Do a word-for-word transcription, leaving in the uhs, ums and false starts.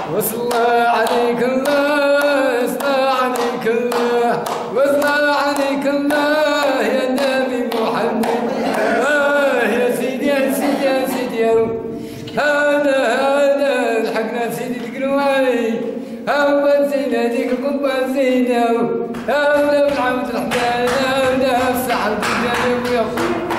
وصلى عليك الله، صلى عليك الله، وصلى عليك الله يا نبي محمد. آه يا سيدي يا سيدي يا سيدي، هذا هذا لحقنا سيدي القروي، هاو زينة ديك القبة زينة، هاو بالعود الحدانا، هاو السحر بالجنوب يا